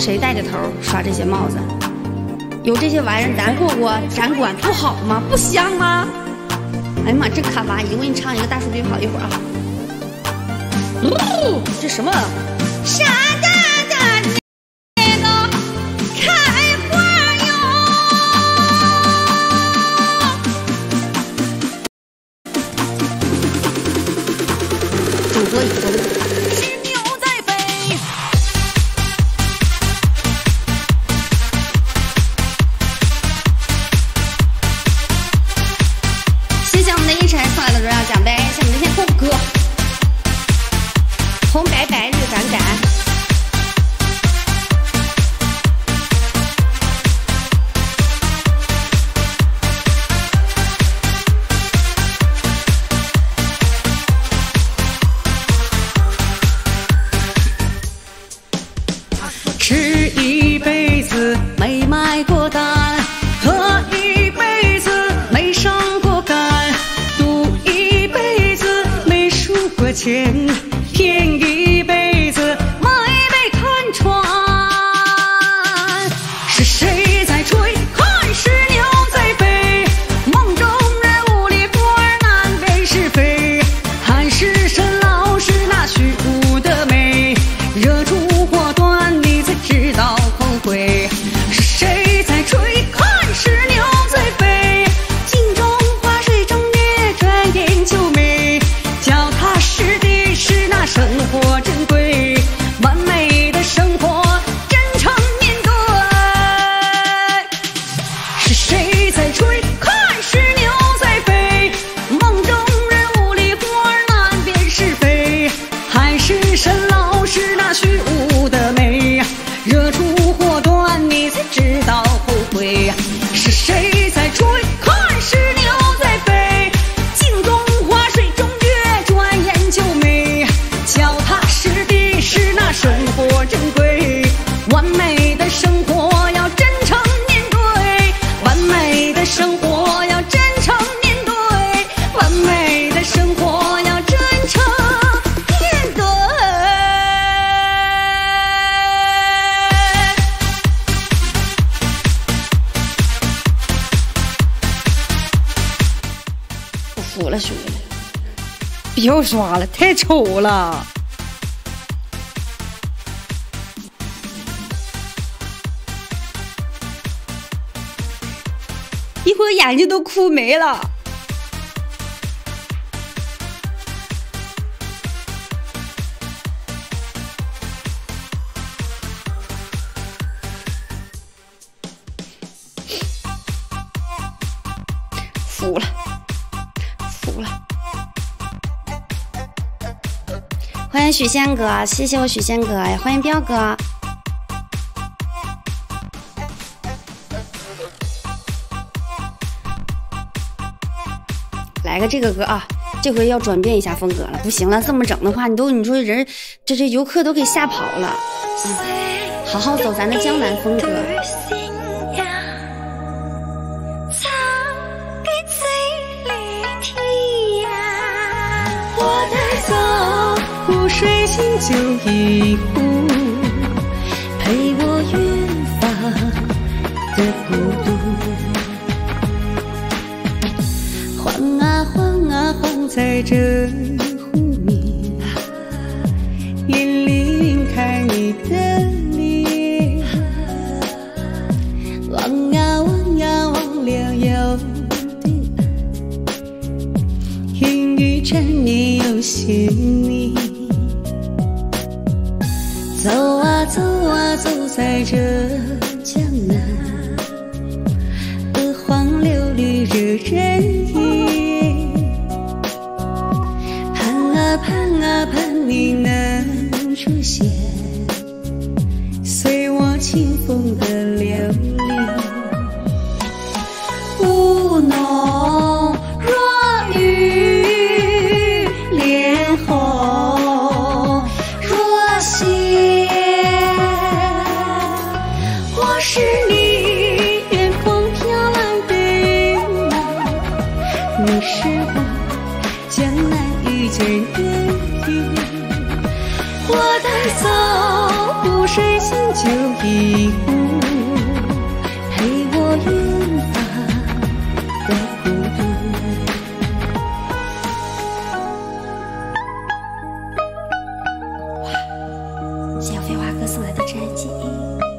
谁带着头刷这些帽子？有这些玩意儿，咱过过展馆不好吗？不香吗？哎呀妈，真卡哇伊！我给你唱一个大数据跑一会儿啊。这什么？傻大大那个开花哟！主播已婚。 奖杯，向你们先破个歌，红白白日闪闪。 吃一辈子没买过单，喝一辈子没上过杆。 钱骗一辈子，买杯看穿。是谁在吹？看是牛在飞。梦中人雾里孤儿难辨是非，还是神老是那虚无的美？惹出祸端，你才知道后悔。是谁在吹？看是牛在飞。镜中花水中月，转眼就没。 脚踏实地是那生活珍贵，完美的生活真诚面对。是谁在吹？看是牛在飞。梦中人雾里忽而难辨是非，还是神老是那虚无的美？惹出祸端，你才知道后悔。是谁在吹？看是牛在飞。镜中花水中月。 就美，脚踏实地是那生活珍贵，完美的生活要真诚面对，完美的生活要真诚面对，完美的生活要真诚面对。 我服了，兄弟们。 别刷了，太丑了！ 一会儿眼睛都哭没了。服了，服了。 欢迎许仙哥，谢谢我许仙哥呀！欢迎彪哥，来个这个歌啊！这回要转变一下风格了，不行了，这么整的话，你说人这游客都给吓跑了。好好走咱的江南风格。 水醒酒一壶，陪我远方的孤独。晃啊晃啊晃在这湖面，眼里晕开你的脸。望啊望啊望了又对岸，烟雨缠绵有些你。 走啊走啊走在这江南，鹅黄柳绿惹人眼。盼啊盼啊盼你能出现，随我清风的流连。雾浓若雨脸红若血。 是你远方飘来的梦，你是我江南遇见的云。我带走不睡醒就一壶，陪我远方的孤独。 哇，谢谢废话哥送来的真爱记忆。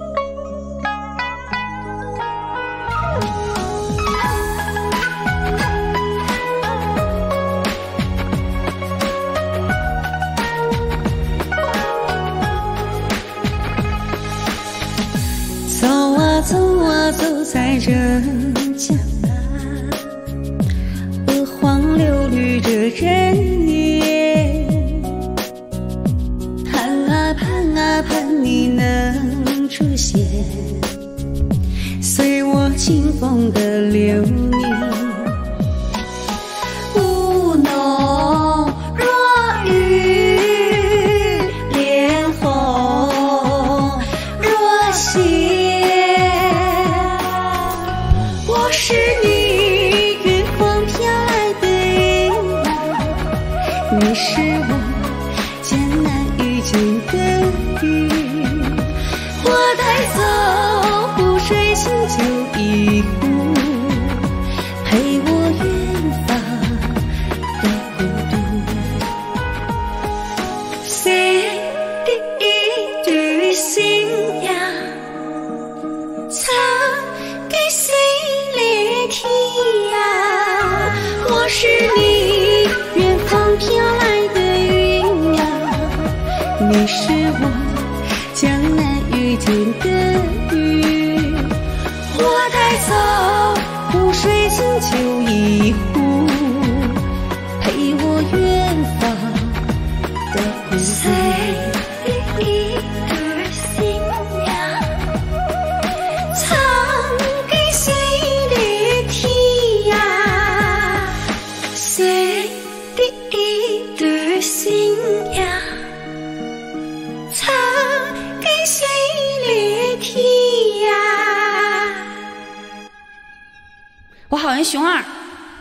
走啊走啊走在人江南，鹅黄柳绿着人烟，盼啊盼啊盼你能出现，随我清风的流年。雾浓若雨，脸红若血。 我是你远方飘来的云啊，你是我艰难遇见的雨。我带走不睡醒就一壶，陪我远方的孤独。谁的一缕信仰，藏给谁？ 天呀，我是你远方飘来的云呀，你是我江南遇见的雨。我带走不睡醒就一壶，陪我远方的孤独。谁的一缕信仰，藏给谁？ 谁的一缕信仰，藏给谁的天涯？ 我好人熊二，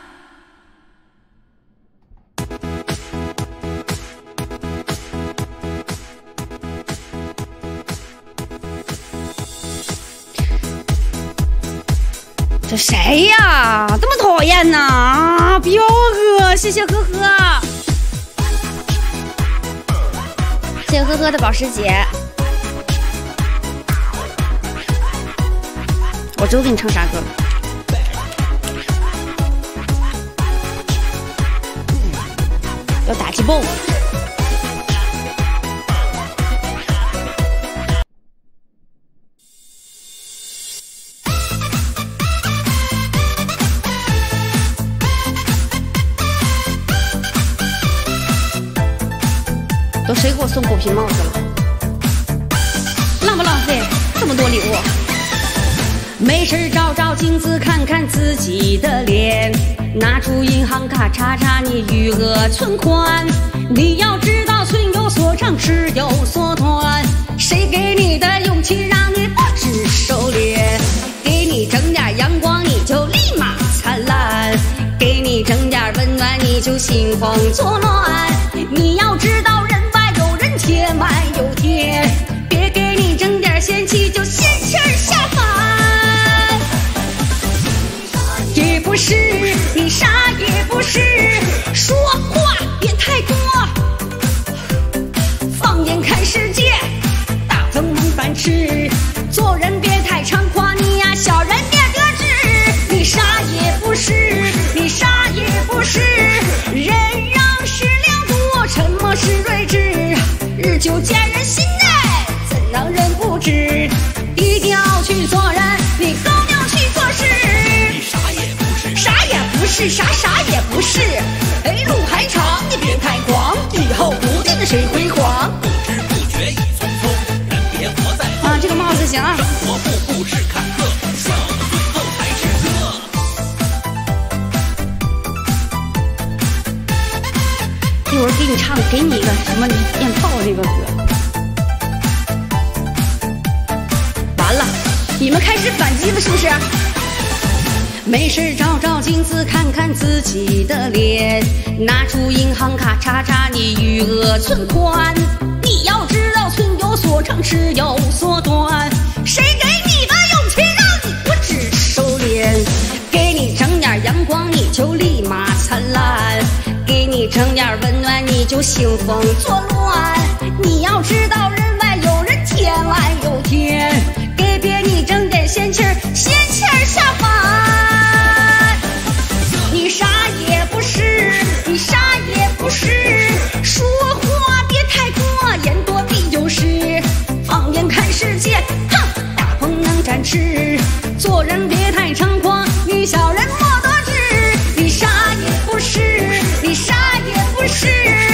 这谁呀？这么讨厌呢？彪哥，谢谢呵呵，谢谢呵呵的保时捷。我知道给你唱啥歌了。要打击 BOSS。 都谁给我送狗皮帽子了？浪不浪费这么多礼物？没事照照镜子，看看自己的脸，拿出银行卡查查你余额存款。你要知道，存有所长，吃有所短。谁给你的勇气，让你不知收敛？给你整点阳光，你就立马灿烂；给你整点温暖，你就兴风作乱。你要知道，人外有人，天外有天，别给你整点仙气，就仙气下凡。也不是，你啥也不是，说话别太多，放眼看世界，大风没饭吃，做人别太猖狂，你呀小人别得志。你啥也不是，你啥也不是，忍让是两度，沉默是睿智，日久见人心内，怎能人不知？一定要去做人，你更要去做事。你啥也不是，啥也不是，啥也不是。哎，路还长，你别太狂，以后不定谁辉煌。不知不觉已匆匆，人别活在啊，这个帽子行啊。生活步是坎坷，笑到最后才是乐。一会儿给你唱，给你一个什么念炮那个歌。完了，你们开始反击了是不是？没事照照镜子，看看自己的脸，拿出银行卡查查你余额存款。你要知道，存有有所长，尺有所短。谁给你的勇气，让你不知收敛？给你整点阳光，你就立马灿烂；给你整点温暖，你就兴风作乱。你要知道，人外有人，天外有天，给别你整点仙气儿，仙气儿下凡。你啥也不是，你啥也不是，说话别太过，言多必有失。放眼看世界，哼，大风能展翅，做人别太猖狂，你小人莫得志。你啥也不是，你啥也不是，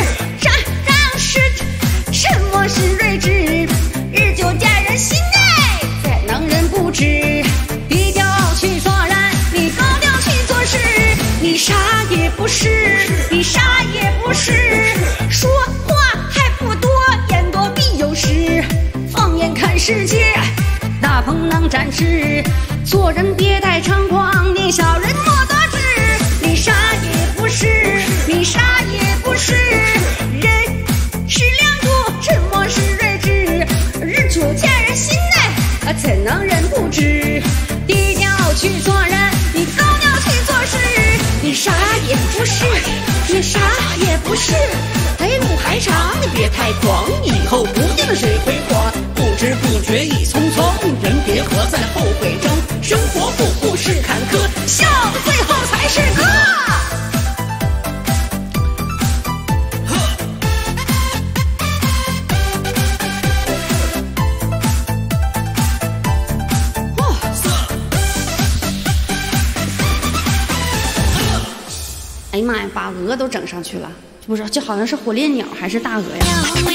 沉默是睿智，日久见人心内，再能人不知。低调去做人，你高调去做事。你啥也不是，你啥也不是，说话还不多，言多必有失。放眼看世界，大风能展翅，做人别太猖狂，你小人莫得志。你啥也不是，你啥也不是，人是亮度，沉默是睿智，日久见人心内，怎能人不知？低调去做人，你高调去做事。你啥也不是，你啥也不是，路还长，你别太狂，以后不定谁辉煌。不知不觉已匆匆，人别活在后悔中。生活不是坎坷，笑的最后才是歌。哎呀妈呀，把鹅都整上去了，不是，这好像是火烈鸟还是大鹅呀？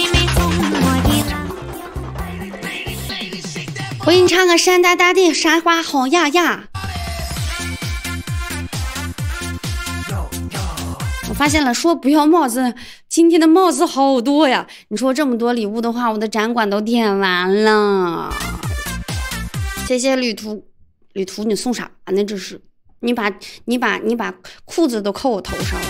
我给你唱个山大大地，山花好呀呀。我发现了，说不要帽子，今天的帽子好多呀！你说这么多礼物的话，我的展馆都点完了。谢谢旅途，你送啥呢？这是。你把裤子都扣我头上了。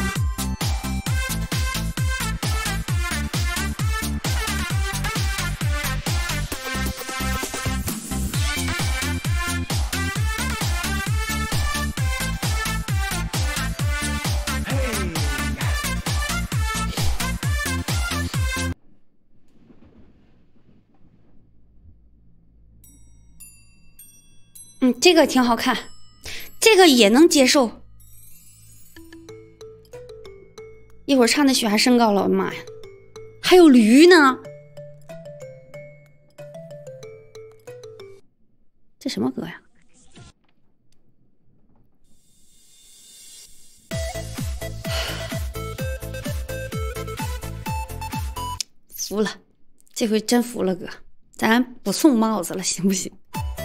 这个挺好看。这个也能接受，一会儿唱的雪还升高了，我的妈呀！还有驴呢，这什么歌呀？服了，这回真服了哥，咱不送帽子了，行不行？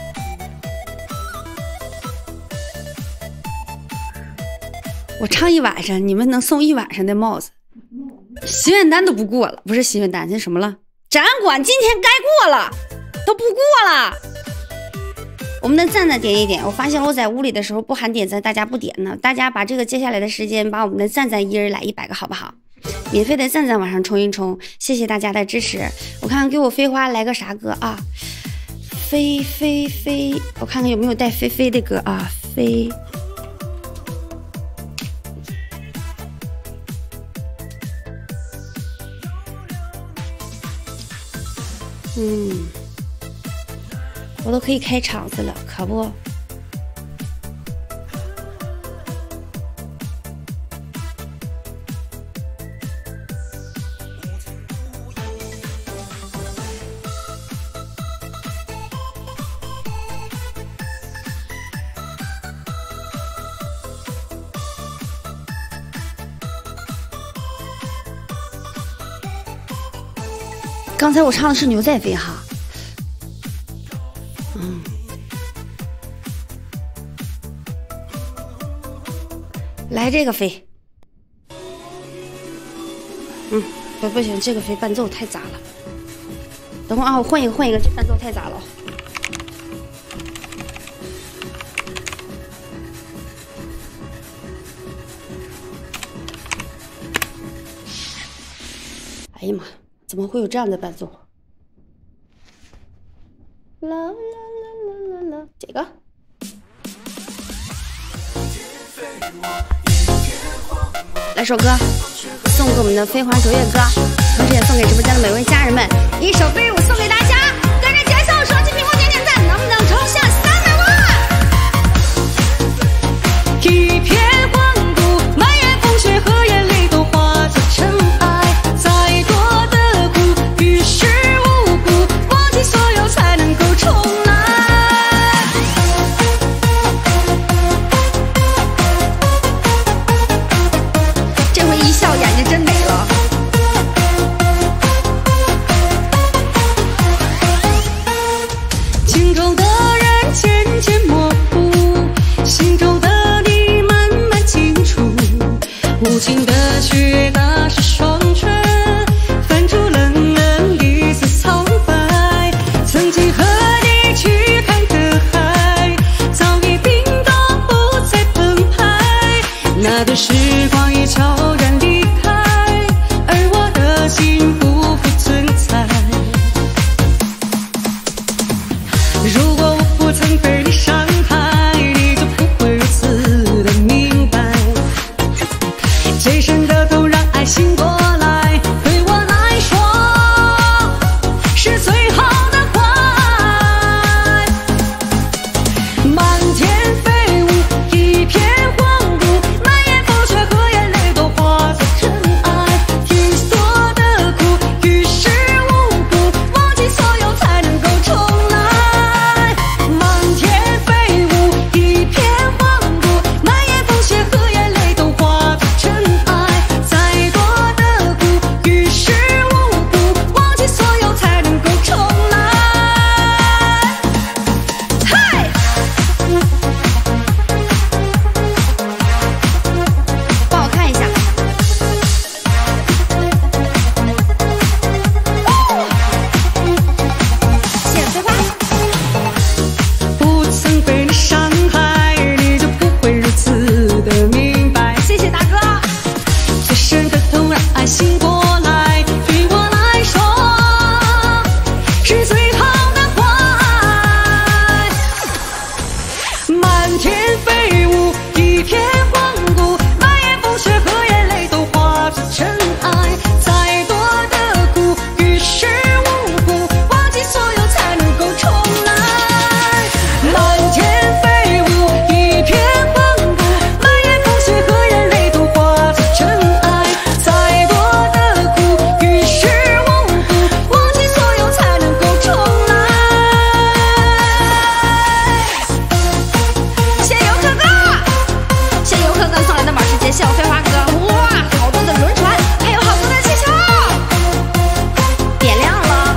我唱一晚上，你们能送一晚上的帽子，心愿单都不过了，不是心愿单，那什么了？展馆今天该过了，都不过了。我们的赞赞点一点，我发现我在屋里的时候不喊点赞，大家不点呢。大家把这个接下来的时间，把我们的赞赞一人来100个，好不好？免费的赞赞往上冲一冲，谢谢大家的支持。我看看给我飞花来个啥歌啊？飞飞飞，我看看有没有带飞飞的歌啊？飞。我都可以开场子了，可不？刚才我唱的是牛仔飞哈。来这个飞，不行，这个飞伴奏太杂了。等会儿啊，我换一个，这伴奏太杂了。哎呀妈，怎么会有这样的伴奏？ 啦啦啦啦啦啦，这个。来首歌，送给我们的飞花卓越哥，同时也送给直播间的每位家人们。一首飞舞送给大家，跟着节奏，手机屏幕点点赞，能不能冲向300万？一片荒芜，满眼风雪和眼泪都化作尘埃。再多的苦，于事无补，忘记所有才能够重来。这回一笑，眼睛真美了。镜中的人渐渐模糊，心中的你慢慢清楚。无情的雪打湿双唇，泛出冷冷一丝苍白。曾经和你去看的海，早已冰冻不再澎湃。那段时光已悄然离开，而我的心不复存在。如果我不曾被你伤害，你就不会如此的明白。最深的痛让爱醒过来，对我来说是最好的坏。满天飞舞，一片荒芜，满眼风雪和眼泪都化作尘埃。天所的苦，于事无补，忘记所有才能够重来。满天飞舞，一片荒芜，满眼风雪和眼泪都化作尘埃。再多的苦，于事无补，忘记所有才能够重来。嗨，帮我看一下。谢谢飞花。不曾被你伤害，你就不会如此的明白。谢谢大哥。最深的痛让爱醒过来，对我来说是最好的坏。满天飞舞，一片荒芜，满眼风雪和眼泪都化作尘埃。再多的苦，于事无补，忘记所有才能够重来。满天飞舞，一片荒芜，满眼风雪和眼泪都化作尘埃。再多的苦，于事无补，忘记所有才能够重来。谢谢游客哥，谢谢游客哥送来的保时捷，谢谢我飞花哥。哇，好多的轮船，还有好多的气球，点亮了。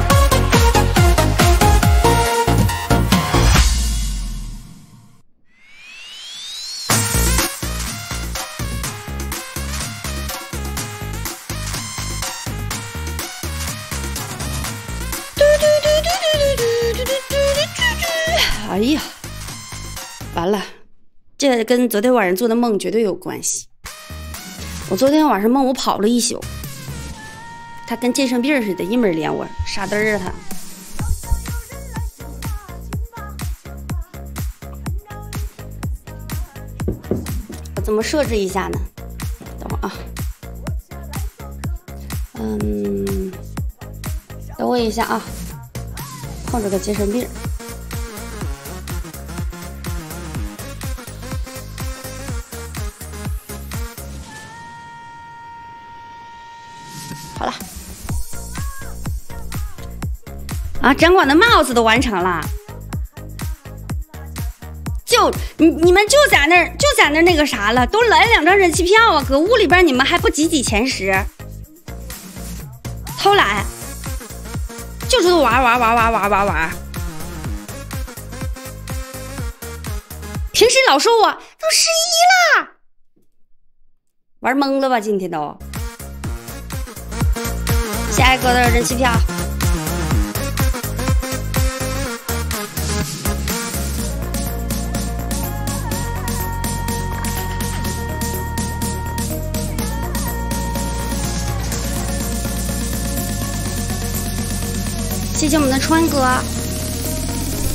哎呀，完了，这跟昨天晚上做的梦绝对有关系。我昨天晚上梦我跑了一宿，他跟精神病似的，一门连我，傻嘚儿啊他。我怎么设置一下呢？等会儿啊，等我一下啊，碰着个精神病。好了，啊，展馆的帽子都完成了，就你们就在那儿那个啥了，都来2张人气票啊，搁屋里边你们还不挤前10，偷懒，就知道玩。平时老说我都11了，玩懵了吧？今天都。下一个的人气票，谢谢我们的川哥。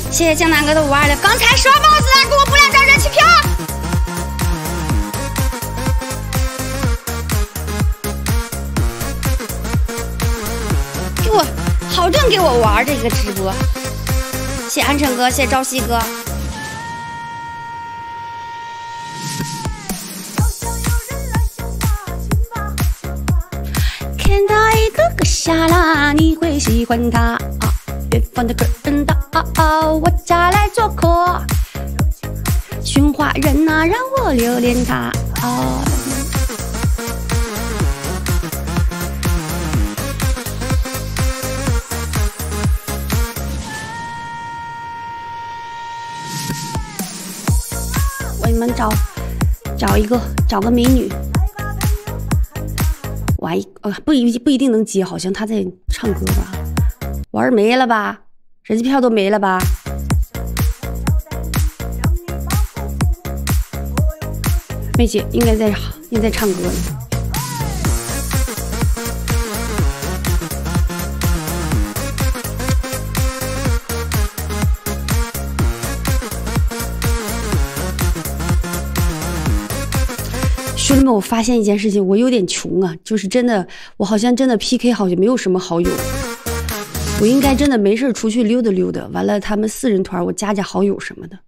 谢谢江南哥的526，刚才刷帽子给我补2张人气票。给我好正给我玩这个直播，谢谢安晨哥，谢谢朝夕哥。看到一个个瞎啦，你会喜欢他。远方的客人到我家来做客，寻花人啊，让我留恋他。我给你们找个美女。不一定能接，好像他在唱歌吧。玩儿没了吧？人气票都没了吧？没接，应该在唱歌呢。兄弟们，我发现一件事情，我有点穷啊，就是真的，我好像真的 PK 好像没有什么好友。我应该真的没事出去溜达溜达，完了他们4人团我加好友什么的。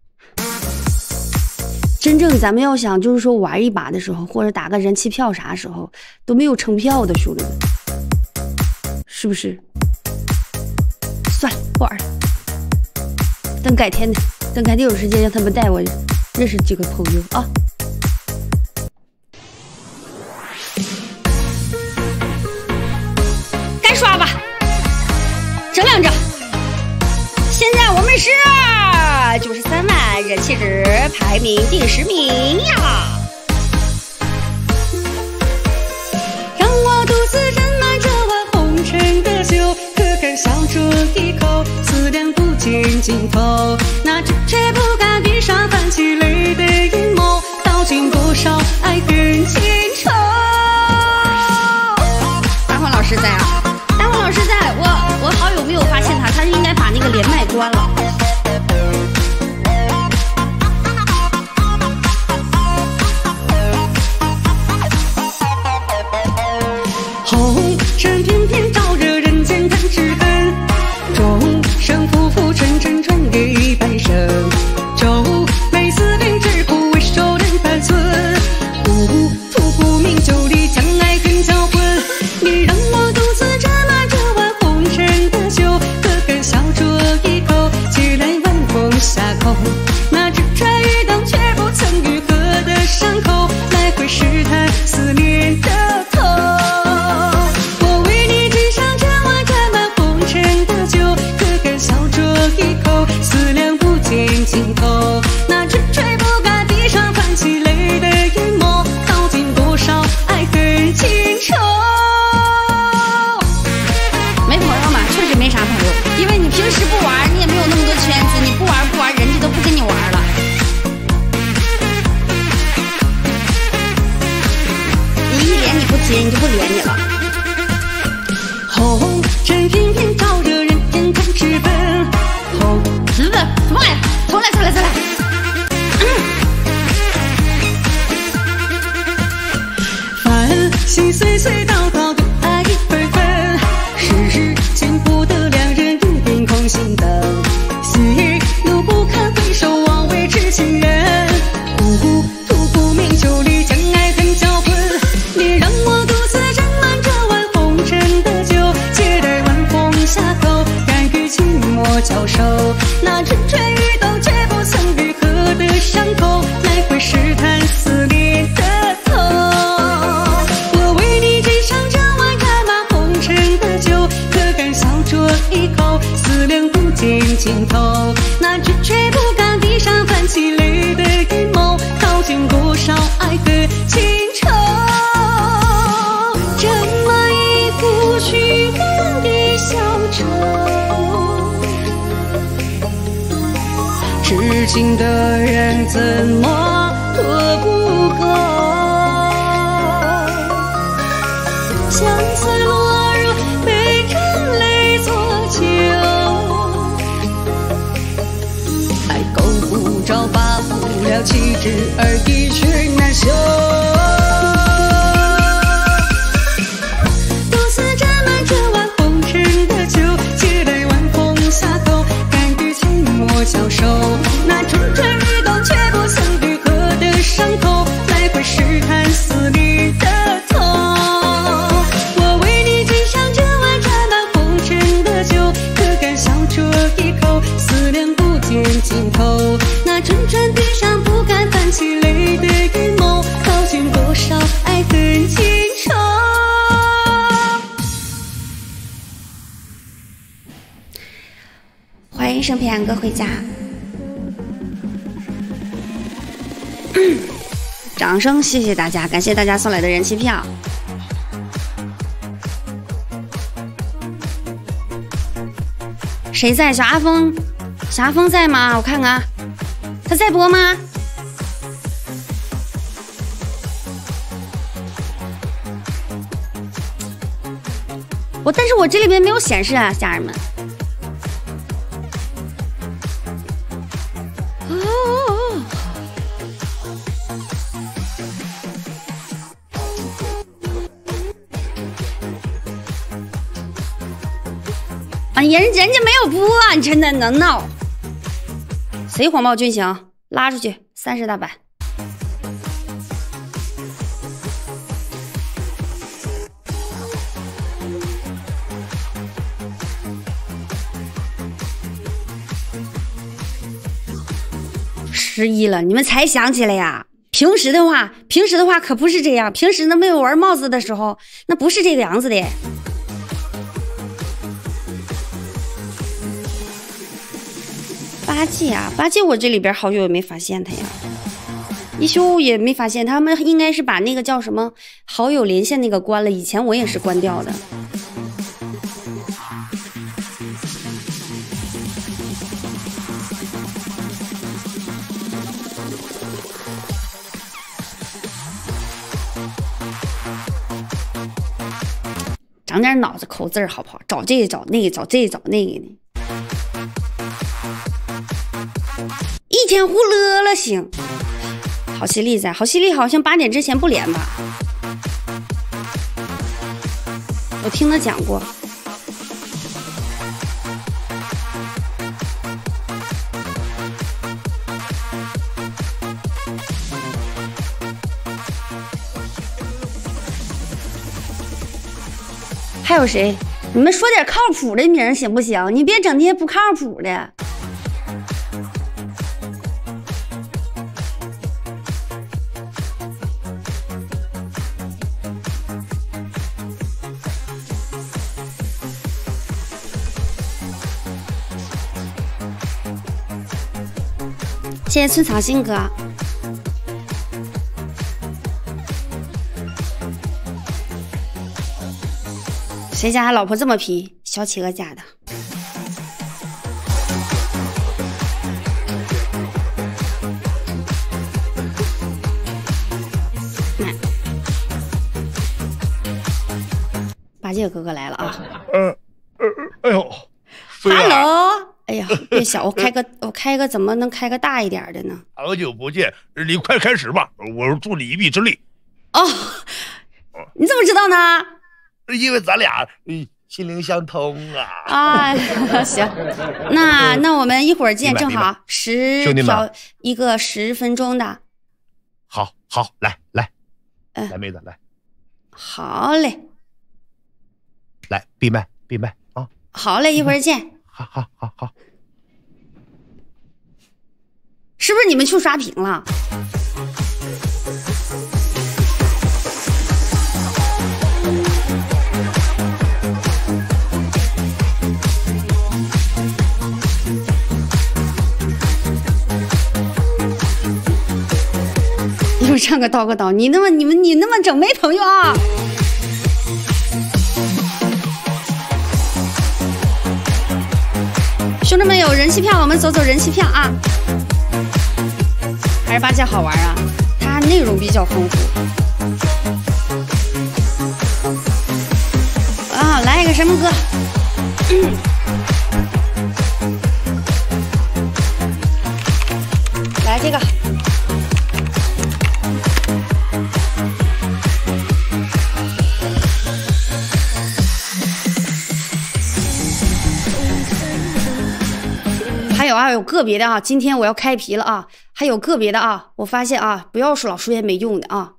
真正咱们要想就是说玩一把的时候，或者打个人气票啥时候都没有成票的，兄弟们，是不是？算了，不玩了。等改天有时间让他们带我认识几个朋友啊。该刷吧。整2张，现在我们是93万人气值，排名第10名呀！让我独自斟满这碗红尘的酒，可敢小酌一口，思量不见尽头。那只却不敢闭上泛起泪的眼眸，道尽多少爱恨情仇。大黄老师在啊！大黄老师在，我好友没有发现他应该把那个连麦关了。红尘翩翩照着人间看痴恨，众生浮浮沉沉传给半生，皱眉思念只苦为受人盘存，故土不明就里将爱恨交混，你让我独自斟满这碗红尘的酒，可敢小酌一口，借来晚风下口，那只穿雨灯却不曾愈合的伤口，来回试探思念的痛。我为你斟上这碗沾满红尘的酒，可敢小酌一口，思量不见尽头，那只吹不敢闭上泛起泪的眼眸，道尽多少爱恨情仇。没朋友嘛，确实没啥朋友，因为你平时不玩，你也没有那么多圈子，你不玩，人家都不跟你玩了。你一连你不接，你就不连你了。红尘翩翩照着人间看痴奔，红什么玩意？重来。繁星岁岁道道对爱一分分，世间不得两人一点空心灯，心路不堪回首望为痴情人，故土不明就里将爱恨交混，你让我独自斟满这碗红尘的酒，借待晚风下口，甘与寂寞交手，那春春雨冬却不曾愈合的伤口，来回试探思念的痛。我为你斟上这碗沾满红尘的酒，可敢小酌一口，思量不见尽头，那只却不敢闭上泛起泪的眼眸，道尽多少爱恨情仇。这么一副虚幻的小丑，痴情的人怎么躲不过？相思落入杯中泪作酒， 了气质而一群难休。独自斟满这碗红尘的酒，借来晚风下口，甘于寂寞消瘦。那蠢蠢欲动却不曾愈合的伤口，来回试探撕裂的痛。我为你敬上这碗沾满红尘的酒，可敢小酌一口，思量不见尽头。那蠢蠢闭上不敢泛起泪的眼眸，道尽多少爱恨情仇。欢迎生平安哥回家。掌声谢谢大家，感谢大家送来的人气票。谁在？小阿峰，小阿峰在吗？我看看，他在播吗？但是我这里边没有显示啊，家人们。啊，人家没有播啊，你真的能闹？谁谎报军情？拉出去30大板。11了，你们才想起来呀？平时的话可不是这样，平时那没有玩帽子的时候，那不是这个样子的。八戒啊，八戒，我这里边好久也没发现他呀，一休也没发现，他们应该是把那个叫什么好友连线那个关了，以前我也是关掉的。长点脑子抠字儿好不好？找这个找那个，找这个找那个呢。一天胡乐了行。好犀利在，好犀利好像8点之前不连吧？我听他讲过。还有谁？你们说点靠谱的名行不行？你别整那些不靠谱的。谢谢村草心哥。谁家老婆这么皮？小企鹅家的。八戒哥哥来了啊！ 哎呦 ，Hello， 哎呀，别小，我开个怎么能开个大一点的呢？ 好久不见，你快开始吧，我助你一臂之力。 哦，你怎么知道呢？ 因为咱俩心灵相通啊！ 啊，行，那我们一会儿见，正好10条一个10分钟的。 好，来，来妹子来。 好嘞， 来闭麦啊！ 好嘞，一会儿见。 好， 是不是你们去刷屏了？又唱个叨个叨，你那么整没朋友啊？兄弟们有人气票，我们走人气票啊！还是八戒好玩啊，它内容比较丰富啊！来一个什么歌？来这个。 还有个别的啊，今天我要开皮了啊，还有个别的啊，我发现啊，不要说老说些没用的啊。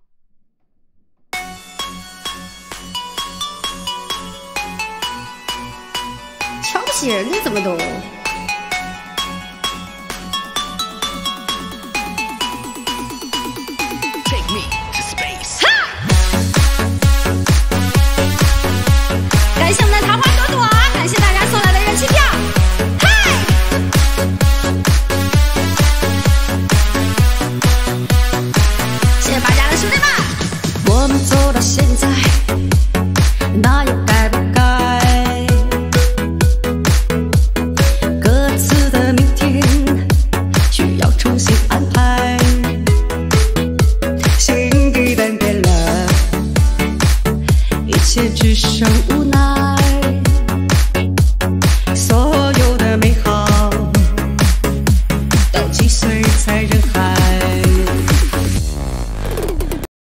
瞧不起人呢，怎么都？感谢我们的桃花朵朵，感谢大家送来的人气票。谢谢大家的兄弟们。我们走到现在，那又该不该？各自的明天需要重新安排。心一旦变了，一切只剩无奈。